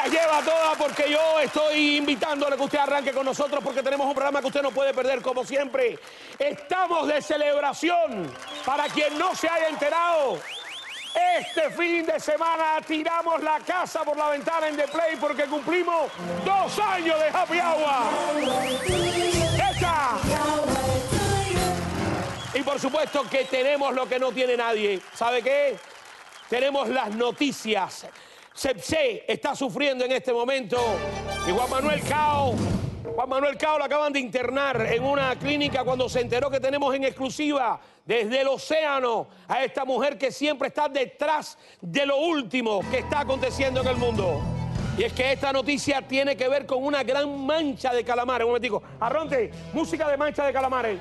las lleva todas porque yo estoy invitándole que usted arranque con nosotros porque tenemos un programa que usted no puede perder como siempre. Estamos de celebración. Para quien no se haya enterado, este fin de semana tiramos la casa por la ventana en The Play porque cumplimos 2 años de Happy Hour. ¡Esta! Y por supuesto que tenemos lo que no tiene nadie. ¿Sabe qué? Tenemos las noticias. Cepse está sufriendo en este momento. Y Juan Manuel Cao lo acaban de internar en una clínica cuando se enteró que tenemos en exclusiva desde el océano a esta mujer que siempre está detrás de lo último que está aconteciendo en el mundo. Y es que esta noticia tiene que ver con una gran mancha de calamares. Un momentico. Arronte, música de mancha de calamares.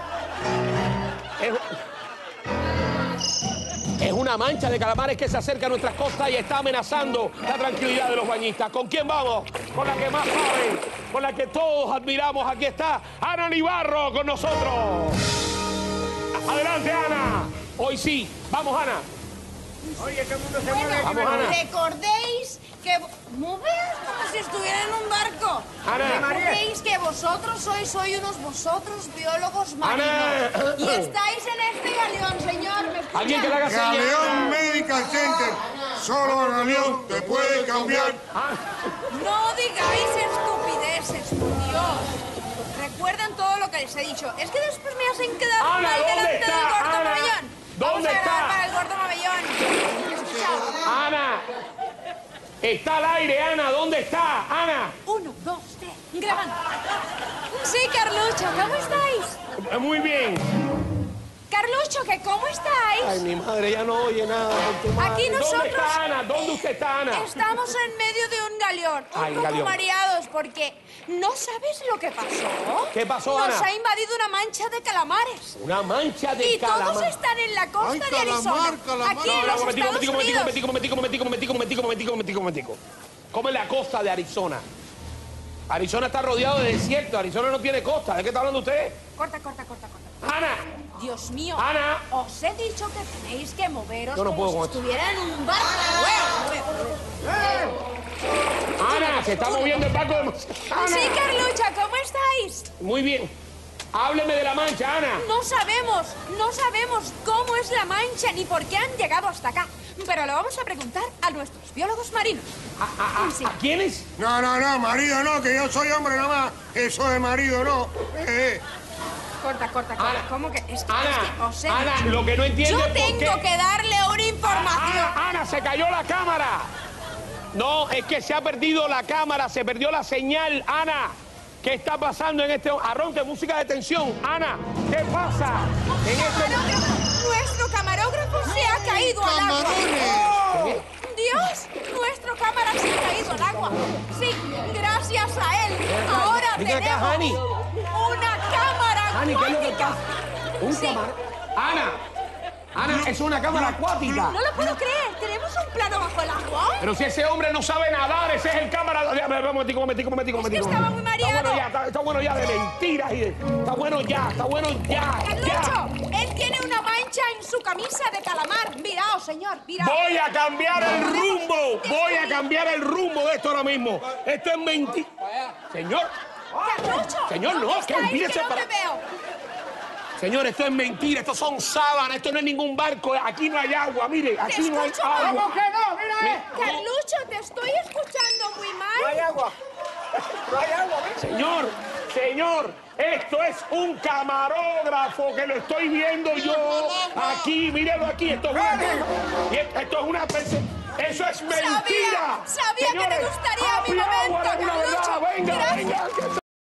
Es una mancha de calamares que se acerca a nuestras costas y está amenazando la tranquilidad de los bañistas. ¿Con quién vamos? Con la que más sabe, con la que todos admiramos. Aquí está Ana Nivarro con nosotros. Adelante, Ana. Hoy sí. Vamos, Ana. Oye, todo el mundo se mueve. Vamos, Ana. Recordéis que... Moveos como si estuviera en un barco. Ana. Recordéis que vosotros sois hoy vosotros biólogos marinos. Ana. Y estáis en este galeón, señor. ¿Me escuchan? Alguien que le haga señas. Galeón Medical Center. Solo Galeón te puede cambiar. No digáis estupideces, por Dios. Recuerden todo lo que les he dicho. Es que después me hacen quedar Ana, mal ¿dónde delante está? del gordo Ana, pabellón. ¿dónde Vamos a está? grabar para el gordo pabellón. Chao. Ana. Está al aire, Ana. ¿Dónde está? Ana. 1, 2, 3. Grabando. Sí, Carlucho, ¿cómo estáis? Muy bien. Carlucho, ¿que cómo estáis? Ay, mi madre ya no oye nada con tu madre. Aquí nosotros... ¿Dónde está Ana? ¿Dónde usted está, Ana? Estamos en medio de un galeón, Ay, un poco galeón. mareados porque ¿no sabes lo que pasó? ¿Qué pasó, Nos Ana? ha invadido una mancha de calamares. Una mancha de Y todos calamar. están en la costa Ay, de calamar, Arizona, calamar. aquí en los Estados Momentico. ¿Cómo es la costa de Arizona? Arizona está rodeado de desierto. Arizona no tiene costa. ¿De qué está hablando usted? Corta. Ana. Dios mío, Ana. os he dicho que tenéis que moveros Yo no como puedo si con esto. estuvieran en un barco. Ana, se está moviendo el barco de... Ana. Sí, Carlucha, ¿cómo estáis? Muy bien. Hábleme de la mancha, Ana. No sabemos cómo es la mancha ni por qué han llegado hasta acá. Pero lo vamos a preguntar a nuestros biólogos marinos. Sí. ¿A quiénes? No, marido no, que yo soy hombre nada más. Eso de marido no. Corta. Ana. ¿Cómo que? Es que Ana, os he Ana, dicho. lo que no entiendo Yo es por tengo qué... que darle una información. Ana, se cayó la cámara. No, es que se ha perdido la cámara, se perdió la señal. Ana, ¿qué está pasando en este... Arronte, música de tensión. Ana, ¿qué pasa? En este... Nuestro camarógrafo se ha caído al agua. ¡Camarones! Dios, nuestro cámara se ha caído al agua. Sí, gracias a él. Ahora Venga acá, tenemos Hani. una cámara Ani, ¿qué es lo que acuática. pasa? Un Sí. cámara. Ana, es una cámara acuática. No lo puedo creer. ¿Tenemos un plano bajo el agua? Pero si ese hombre no sabe nadar, ese es el cámara... Un momentico. Es que estaba muy mareado. Está bueno ya de mentiras y de... Está bueno ya. Carlucho, él tiene una mancha en su camisa de calamar. Miraos, señor, miraos. Voy a cambiar el rumbo de esto ahora mismo. Esto es mentira. Señor, Carlucho, no, ¿dónde que estáis? mírese Que no para... te veo. Señor, esto es mentira, esto son sábanas, esto no es ningún barco, aquí no hay agua, mire, aquí no hay escucho, agua. ¿cómo que no? Mira, Carlucho, te estoy escuchando muy mal. No hay agua, Señor, esto es un camarógrafo que lo estoy viendo yo aquí, mírelo aquí, esto es una eso es mentira. Sabía que te Señores, gustaría mi happy hour, momento, alguna verdad, Carlucho. venga.